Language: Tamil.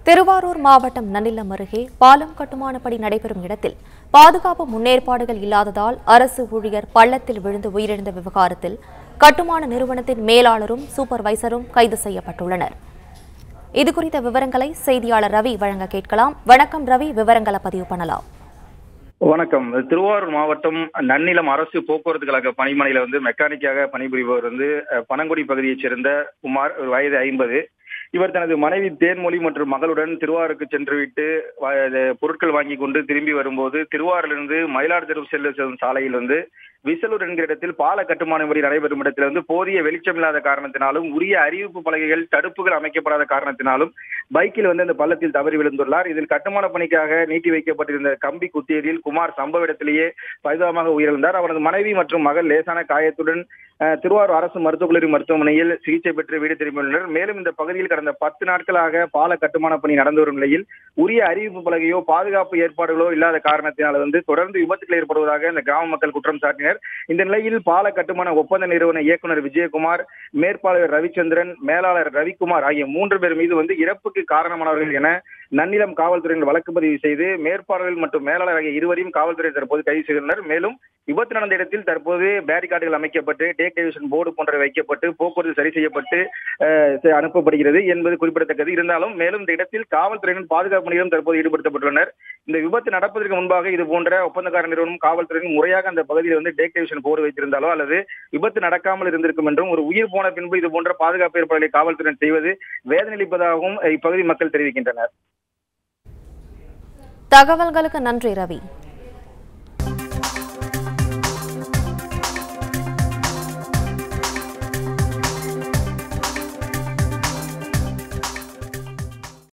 திருவாரூர் மாவட்டம் நன்னிலம் அருகே பாலம் கட்டுமான பணி நடைபெறும் இடத்தில் பாதுகாப்பு முன்னேற்பாடுகள் இல்லாததால் அரசு ஊழியர் பள்ளத்தில் விழுந்து உயிரிழந்த விவகாரத்தில் கட்டுமான நிறுவனத்தின் மேலாளரும் சூப்பர்வைசரும் கைது செய்யப்பட்டுள்ளனர். இதுகுறித்த விவரங்களை செய்தியாளர் ரவி வழங்க கேட்கலாம். வணக்கம் ரவி, விவரங்களை பதிவு பண்ணலாம். வணக்கம். திருவாரூர் மாவட்டம் நன்னிலம் அரசு போக்குவரத்து கழக பணிமனையில மெக்கானிக்காக பணிபுரிபவர் பனங்குடி பகுதியைச் சேர்ந்த குமார், வயது 50. இவர் தனது மனைவி தேன்மொழி மற்றும் மகளுடன் திருவாரூருக்கு சென்றுவிட்டு பொருட்கள் வாங்கி கொண்டு திரும்பி வரும்போது திருவாரூரிலிருந்து மயிலாடுதுறை செல்லும் சாலையில் விசலூர் என்கிற இடத்தில் பால கட்டுமான பணி நடைபெறும் இடத்தில் போதிய வெளிச்சம் இல்லாத காரணத்தினாலும் உரிய அறிவிப்பு பலகைகள் தடுப்புகள் அமைக்கப்படாத காரணத்தினாலும் பைக்கில் அந்த பள்ளத்தில் தவறி விழுந்துள்ளார். இதில் கட்டுமான பணிக்காக நீட்டி வைக்கப்பட்டிருந்த கம்பி குத்தியதில் குமார் சம்பவ இடத்திலேயே பரிதாபமாக உயிரிழந்தார். அவரது மனைவி மற்றும் மகள் லேசான காயத்துடன் திருவாரூர் அரசு மருத்துவக் கல்லூரி மருத்துவமனையில் சிகிச்சை பெற்று வீடு திரும்பியுள்ளனர். மேலும் இந்த பகுதியில் கடந்த 10 நாட்களாக பால கட்டுமான பணி நடந்து வரும் நிலையில் உரிய அறிவிப்பு பலகையோ பாதுகாப்பு ஏற்பாடுகளோ இல்லாத காரணத்தினால் தொடர்ந்து விபத்துகள் ஏற்படுவதாக இந்த கிராம மக்கள் குற்றம் சாட்டினர். இந்த நிலையில் பால கட்டுமான ஒப்பந்த நிறுவன இயக்குநர் விஜயகுமார், மேற்பாளர் ரவிச்சந்திரன், மேலாளர் ரவிக்குமார் ஆகிய 3 பேர் மீது இறப்புக்கு காரணமானவர்கள் என நன்னிலம் காவல்துறையினர் வழக்கு பதிவு செய்து மேற்பாளர்கள் மற்றும் மேலாளர் ஆகிய இருவரையும் காவல்துறை தற்போது கைது செய்துள்ளனர். மேலும் விபத்து நடந்த இடத்தில் தற்போது பேரிகார்டுகள் அமைக்கப்பட்டு டேக் டிவிஷன் போர்டு போன்றவை வைக்கப்பட்டு போக்குவரத்து சரி செய்யப்பட்டு அனுப்பப்படுகிறது என்பது குறிப்பிடத்தக்கது. இருந்தாலும் மேலும் இந்த இடத்தில் காவல்துறையினர் பாதுகாப்பு பணியிலும் தற்போது ஈடுபடுத்தப்பட்டுள்ளனர். இந்த விபத்து நடப்பதற்கு முன்பாக இது போன்ற ஒப்பந்தக்கார நிறுவனம் காவல்துறையினர் முறையாக அந்த பகுதியில் டேக் டிவிஷன் போர்டு வைத்திருந்தாலோ அல்லது விபத்து நடக்காமல் இருந்திருக்கும் என்றும் ஒரு உயிர் போன பின்பு இது போன்ற பாதுகாப்பு ஏற்பாடுகளை காவல்துறையினர் செய்வது வேதனையளிப்பதாகவும் இப்பகுதி மக்கள் தெரிவிக்கின்றனர். தகவல்களுக்கு நன்றி ரவி.